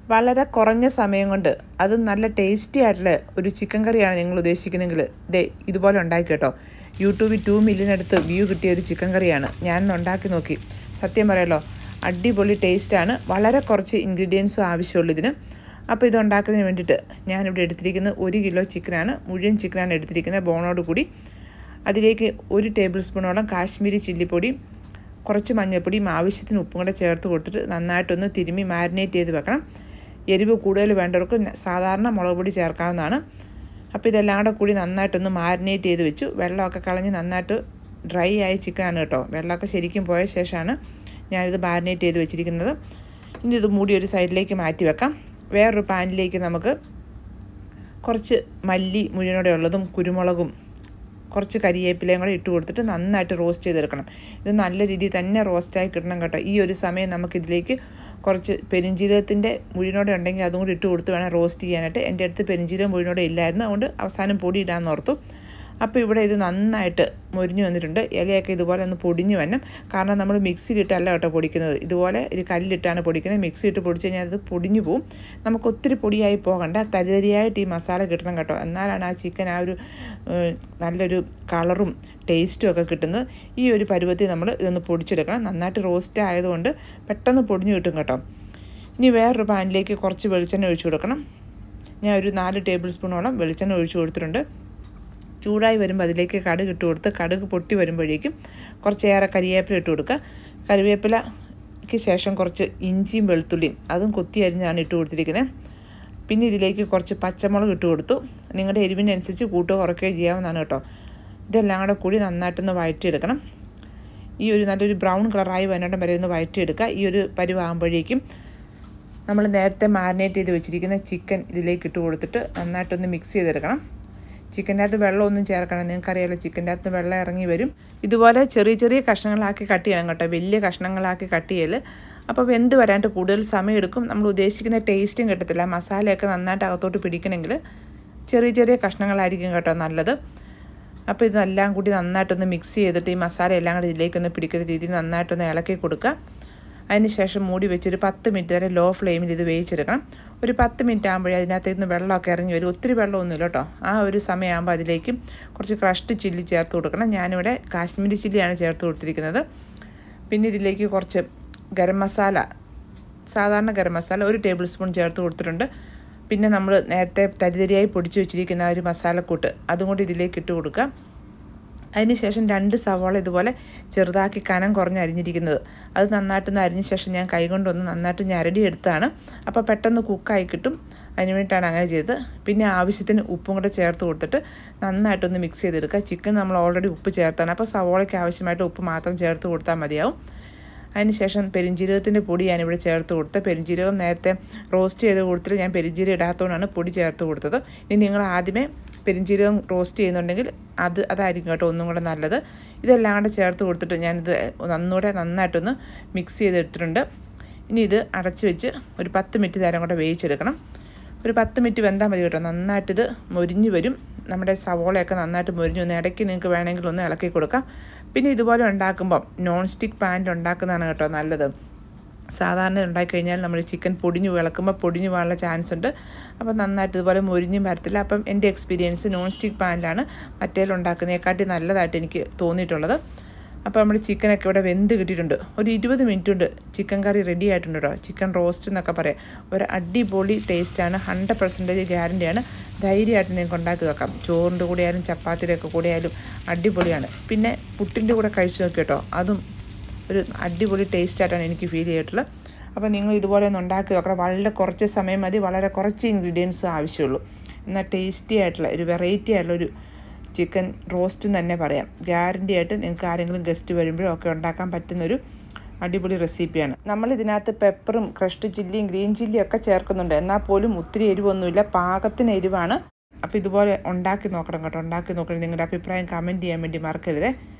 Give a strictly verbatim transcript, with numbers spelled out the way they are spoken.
വളരെ കുറഞ്ഞ സമയം കൊണ്ട് അത് നല്ല ടേസ്റ്റി ആയിട്ടുള്ള ഒരു ചിക്കൻ കറിയാണ് നിങ്ങൾ ഉദ്ദേശിക്കുന്നതെങ്കിൽ ദേ ഇതുപോലെ ഉണ്ടാക്കി കേട്ടോ. യൂട്യൂബിൽ ടു മില്യനടുത്ത് വ്യൂ കിട്ടിയ ഒരു ചിക്കൻ കറിയാണ്. ഞാനൊന്ന് ഉണ്ടാക്കി നോക്കി. സത്യം പറയാലോ, അടിപൊളി ടേസ്റ്റാണ്. വളരെ കുറച്ച് ഇൻഗ്രീഡിയൻസും ആവശ്യമുള്ളൂ ഇതിന്. അപ്പോൾ ഇത് ഉണ്ടാക്കുന്നതിന് വേണ്ടിയിട്ട് ഞാനിവിടെ എടുത്തിരിക്കുന്നത് ഒരു കിലോ ചിക്കനാണ്. മുഴുവൻ ചിക്കനാണ് എടുത്തിരിക്കുന്നത്, ബോണോട് കൂടി. അതിലേക്ക് ഒരു ടേബിൾ സ്പൂണോളം കാശ്മീരി ചില്ലിപ്പൊടി, കുറച്ച് മഞ്ഞൾപ്പൊടിയും ആവശ്യത്തിന് ഉപ്പും കൂടെ ചേർത്ത് കൊടുത്തിട്ട് നന്നായിട്ടൊന്ന് തിരുമ്മി മാരിനേറ്റ് ചെയ്ത് വെക്കണം. എരിവ് കൂടുതൽ വേണ്ടവർക്ക് സാധാരണ മുളക് പൊടി ചേർക്കാവുന്നതാണ്. അപ്പോൾ ഇതെല്ലാം കൂടെ കൂടി നന്നായിട്ടൊന്ന് മാരിനേറ്റ് ചെയ്ത് വെച്ചു. വെള്ളമൊക്കെ കളഞ്ഞ് നന്നായിട്ട് ഡ്രൈ ആയ ചിക്കനാണ് കേട്ടോ. വെള്ളമൊക്കെ ശരിക്കും പോയ ശേഷമാണ് ഞാനിത് മാരിനേറ്റ് ചെയ്ത് വെച്ചിരിക്കുന്നത്. ഇനി ഇത് മൂടി ഒരു സൈഡിലേക്ക് മാറ്റി വെക്കാം. വേറൊരു പാനിലേക്ക് നമുക്ക് കുറച്ച് മല്ലി മുഴുവനോടെ ഉള്ളതും കുരുമുളകും കുറച്ച് കരിവേപ്പിലയും കൂടെ ഇട്ട് കൊടുത്തിട്ട് നന്നായിട്ട് റോസ്റ്റ് ചെയ്തെടുക്കണം. ഇത് നല്ല രീതിയിൽ തന്നെ റോസ്റ്റായി കിട്ടണം കേട്ടോ. ഈ ഒരു സമയം നമുക്കിതിലേക്ക് കുറച്ച് പെരിഞ്ജീരകത്തിൻ്റെ മുഴുവനോടെ ഉണ്ടെങ്കിൽ അതും കൂടി ഇട്ട് കൊടുത്ത് വേണം റോസ്റ്റ് ചെയ്യാനായിട്ട്. എൻ്റെ അടുത്ത് പെരിഞ്ജീരകം മുഴുവനോടെ ഇല്ലായിരുന്നു, അതുകൊണ്ട് അവസാനം പൊടി ഇടാമെന്ന് ഓർത്തു. അപ്പോൾ ഇവിടെ ഇത് നന്നായിട്ട് മൊരിഞ്ഞു വന്നിട്ടുണ്ട്. ഇലയൊക്കെ ഇതുപോലെ ഒന്ന് പൊടിഞ്ഞു വരണം. കാരണം നമ്മൾ മിക്സിയിലിട്ടല്ല കേട്ടോ പൊടിക്കുന്നത്, ഇതുപോലെ ഒരു കല്ലിട്ടാണ് പൊടിക്കുന്നത്. മിക്സി ഇട്ട് പൊടിച്ച് കഴിഞ്ഞാൽ അത് പൊടിഞ്ഞു പോവും. നമുക്ക് ഒത്തിരി പൊടിയായി പോകണ്ട, തരിതരിയായിട്ട് ഈ മസാല കിട്ടണം കേട്ടോ. എന്നാലാണ് ആ ചിക്കൻ ആ ഒരു നല്ലൊരു കളറും ടേസ്റ്റും ഒക്കെ കിട്ടുന്നത്. ഈ ഒരു പരുവത്തിൽ നമ്മൾ ഇതൊന്ന് പൊടിച്ചെടുക്കണം. നന്നായിട്ട് റോസ്റ്റ് ആയതുകൊണ്ട് പെട്ടെന്ന് പൊടിഞ്ഞു കിട്ടും കേട്ടോ. ഇനി വേറൊരു പാനിലേക്ക് കുറച്ച് വെളിച്ചെണ്ണ ഒഴിച്ചു കൊടുക്കണം. ഞാൻ ഒരു നാല് ടേബിൾ സ്പൂണോളം വെളിച്ചെണ്ണ ഒഴിച്ചു കൊടുത്തിട്ടുണ്ട്. ചൂടായി വരുമ്പോൾ അതിലേക്ക് കടുക് ഇട്ട് കൊടുത്ത് കടുക് പൊട്ടി വരുമ്പോഴേക്കും കുറച്ചേറെ കരിവേപ്പില ഇട്ട് കൊടുക്കുക. കരിവേപ്പിലയ്ക്ക് ശേഷം കുറച്ച് ഇഞ്ചിയും വെളുത്തുള്ളിയും അതും കൊത്തി അരിഞ്ഞാണ് ഇട്ട് കൊടുത്തിരിക്കുന്നത്. പിന്നെ ഇതിലേക്ക് കുറച്ച് പച്ചമുളക് ഇട്ട് കൊടുത്തു. നിങ്ങളുടെ എരിവിനനുസരിച്ച് കൂട്ടുകയോ കുറയ്ക്കുകയോ ചെയ്യാവുന്നതാണ് കേട്ടോ. ഇതെല്ലാം കൂടെ കൂടി നന്നായിട്ടൊന്ന് വഴറ്റിയെടുക്കണം. ഈ ഒരു നല്ലൊരു ബ്രൗൺ കളറായി വന്നിടം വരെ ഒന്ന് വഴറ്റിയെടുക്കുക. ഈ ഒരു പരുവാകുമ്പോഴേക്കും നമ്മൾ നേരത്തെ മാരിനേറ്റ് ചെയ്ത് വെച്ചിരിക്കുന്ന ചിക്കൻ ഇതിലേക്ക് ഇട്ട് കൊടുത്തിട്ട് നന്നായിട്ടൊന്ന് മിക്സ് ചെയ്തെടുക്കണം. ചിക്കൻ്റെ അകത്ത് വെള്ളമൊന്നും ചേർക്കണം. നിങ്ങൾക്കറിയാമല്ലോ, ചിക്കൻ്റെ അകത്ത് വെള്ളം ഇറങ്ങി വരും. ഇതുപോലെ ചെറിയ ചെറിയ കഷ്ണങ്ങളാക്കി കട്ട് ചെയ്യണം കേട്ടോ, വലിയ കഷ്ണങ്ങളാക്കി കട്ട് ചെയ്യൽ. അപ്പോൾ വെന്ത് വരാനായിട്ട് കൂടുതൽ സമയം എടുക്കും. നമ്മൾ ഉദ്ദേശിക്കുന്ന ടേസ്റ്റും കിട്ടത്തില്ല. മസാലയൊക്കെ നന്നായിട്ട് അകത്തോട്ട് പിടിക്കണമെങ്കിൽ ചെറിയ ചെറിയ കഷ്ണങ്ങളായിരിക്കും കേട്ടോ നല്ലത്. അപ്പോൾ ഇതെല്ലാം കൂടി നന്നായിട്ടൊന്ന് മിക്സ് ചെയ്തിട്ട് ഈ മസാല എല്ലാം കൂടി ഇതിലേക്കൊന്ന് പിടിക്കുന്ന രീതിയിൽ നന്നായിട്ടൊന്ന് ഇളക്കി കൊടുക്കുക. അതിന് ശേഷം മൂടി വെച്ചൊരു പത്ത് മിനിറ്റ് വരെ ലോ ഫ്ലെയിമിൽ ഇത് വേവിച്ചെടുക്കണം. ഒരു പത്ത് മിനിറ്റ് ആകുമ്പോഴേ അതിനകത്ത് നിന്ന് വെള്ളമൊക്കെ ഇറങ്ങി വരും. ഒത്തിരി വെള്ളമൊന്നുമില്ല കേട്ടോ. ആ ഒരു സമയമാകുമ്പോൾ അതിലേക്ക് കുറച്ച് ക്രഷ്ഡ് ചില്ലി ചേർത്ത് കൊടുക്കണം. ഞാനിവിടെ കാശ്മീരി ചില്ലിയാണ് ചേർത്ത് കൊടുത്തിരിക്കുന്നത്. പിന്നെ ഇതിലേക്ക് കുറച്ച് ഗരം മസാല, സാധാരണ ഗരം മസാല ഒരു ടേബിൾ സ്പൂൺ ചേർത്ത് കൊടുത്തിട്ടുണ്ട്. പിന്നെ നമ്മൾ നേരത്തെ തരിതരിയായി പൊടിച്ച് വെച്ചിരിക്കുന്ന ഒരു മസാലക്കൂട്ട് അതും കൂടി ഇതിലേക്ക് ഇട്ട് കൊടുക്കുക. അതിന് ശേഷം രണ്ട് സവാള ഇതുപോലെ ചെറുതാക്കി കനം കുറഞ്ഞ് അരിഞ്ഞിരിക്കുന്നത് അത് നന്നായിട്ടൊന്ന് അരിഞ്ഞ ശേഷം ഞാൻ കൈകൊണ്ടൊന്ന് നന്നായിട്ട് ഞരടി എടുത്താണ്. അപ്പോൾ പെട്ടെന്ന് കുക്കായി കിട്ടും. അതിന് വേണ്ടിയിട്ടാണ് അങ്ങനെ ചെയ്തത്. പിന്നെ ആവശ്യത്തിന് ഉപ്പും കൂടെ ചേർത്ത് കൊടുത്തിട്ട് നന്നായിട്ടൊന്ന് മിക്സ് ചെയ്തെടുക്കുക. ചിക്കൻ നമ്മൾ ഓൾറെഡി ഉപ്പ് ചേർത്താണ്, അപ്പോൾ സവാളയ്ക്ക് ആവശ്യമായിട്ട് ഉപ്പ് മാത്രം ചേർത്ത് കൊടുത്താൽ മതിയാവും. അതിന് ശേഷം പെരിഞ്ജീരകത്തിൻ്റെ പൊടി ഞാനിവിടെ ചേർത്ത് കൊടുത്ത്, പെരിഞ്ജീരകം നേരത്തെ റോസ്റ്റ് ചെയ്ത് കൊടുത്തിട്ട് ഞാൻ പെരിഞ്ജീരകം ഇടാത്തതുകൊണ്ടാണ് പൊടി ചേർത്ത് കൊടുത്തത്. ഇനി നിങ്ങൾ ആദ്യമേ പെരിഞ്ജീരകം റോസ്റ്റ് ചെയ്യുന്നുണ്ടെങ്കിൽ അത് അതായിരിക്കും കേട്ടോ ഒന്നും കൂടെ നല്ലത്. ഇതെല്ലാം കൂടെ ചേർത്ത് കൊടുത്തിട്ട് ഞാനിത് ഒന്നുകൂടെ നന്നായിട്ടൊന്ന് മിക്സ് ചെയ്തെടുത്തിട്ടുണ്ട്. ഇനി ഇത് അടച്ചു വെച്ച് ഒരു പത്ത് മിനിറ്റ് നേരം കൂടെ വേവിച്ചെടുക്കണം. ഒരു പത്ത് മിനിറ്റ് വെന്താൽ മതി കേട്ടോ. നന്നായിട്ടിത് മൊരിഞ്ഞ് വരും. നമ്മുടെ സവോളയൊക്കെ നന്നായിട്ട് മൊരിഞ്ഞു വന്ന് ഇടയ്ക്ക് നിങ്ങൾക്ക് വേണമെങ്കിൽ ഒന്ന് ഇളക്കി കൊടുക്കാം. പിന്നെ ഇതുപോലെ ഉണ്ടാക്കുമ്പം നോൺ സ്റ്റിക്ക് പാനിൽ ഉണ്ടാക്കുന്നതാണ് കേട്ടോ നല്ലത്. സാധാരണ ഉണ്ടാക്കിക്കഴിഞ്ഞാൽ നമ്മൾ ചിക്കൻ പൊടിഞ്ഞു ഇളക്കുമ്പോൾ പൊടിഞ്ഞു പോകാനുള്ള ചാൻസ് ഉണ്ട്. അപ്പം നന്നായിട്ട് ഇതുപോലെ മൊരിഞ്ഞും വരത്തില്ല. അപ്പം എൻ്റെ എക്സ്പീരിയൻസ് നോൺ സ്റ്റിക്ക് പാനിലാണ് മറ്റേതിൽ ഉണ്ടാക്കുന്നതിനെക്കാട്ടി നല്ലതായിട്ട് എനിക്ക് തോന്നിയിട്ടുള്ളത്. അപ്പോൾ നമ്മുടെ ചിക്കനൊക്കെ ഇവിടെ വെന്ത് കിട്ടിയിട്ടുണ്ട്. ഒരു ഇരുപത് മിനിറ്റ് കൊണ്ട് ചിക്കൻ കറി റെഡി ആയിട്ടുണ്ട് കേട്ടോ. ചിക്കൻ റോസ്റ്റ് എന്നൊക്കെ പറയാം. ഒരു അടിപൊളി ടേസ്റ്റാണ്. ഹൺഡ്രഡ് പെർസെൻറ്റേജ് ഗ്യാരണ്ടിയാണ്. ധൈര്യമായിട്ട് നിങ്ങൾക്ക് ഉണ്ടാക്കി വെക്കാം. ചോറിൻ്റെ കൂടെ ആയാലും ചപ്പാത്തിയുടെ ഒക്കെ കൂടെ ആയാലും അടിപൊളിയാണ്. പിന്നെ പുട്ടിൻ്റെ കൂടെ കഴിച്ച് നോക്കി കേട്ടോ, അതും ഒരു അടിപൊളി ടേസ്റ്റായിട്ടാണ് എനിക്ക് ഫീൽ ചെയ്തിട്ടുള്ളത്. അപ്പോൾ നിങ്ങൾ ഇതുപോലെ ഒന്ന് ഉണ്ടാക്കി നോക്കണം. വളരെ കുറച്ച് സമയം മതി, വളരെ കുറച്ച് ഇൻഗ്രീഡിയൻസും ആവശ്യമുള്ളൂ. എന്നാൽ ടേസ്റ്റി ആയിട്ടുള്ള ഒരു വെറൈറ്റി ആയിട്ടുള്ളൊരു ചിക്കൻ റോസ്റ്റ് തന്നെ പറയാം. ഗ്യാരണ്ടി ആയിട്ട് നിങ്ങൾക്ക് ആരെങ്കിലും ഗസ്റ്റ് വരുമ്പോഴും ഒക്കെ ഉണ്ടാക്കാൻ പറ്റുന്നൊരു അടിപൊളി റെസിപ്പിയാണ്. നമ്മൾ ഇതിനകത്ത് പെപ്പറും ക്രഷ്ഡ് ചില്ലിയും ഗ്രീൻ ചില്ലിയും ഒക്കെ ചേർക്കുന്നുണ്ട്. എന്നാൽ പോലും ഒത്തിരി എരിവൊന്നുമില്ല, പാകത്തിന് എരിവാണ്. അപ്പോൾ ഇതുപോലെ ഉണ്ടാക്കി നോക്കണം കേട്ടോ. ഉണ്ടാക്കി നോക്കണം. നിങ്ങളുടെ അഭിപ്രായം കമൻറ്റ് ചെയ്യാൻ വേണ്ടി മറക്കരുതേ.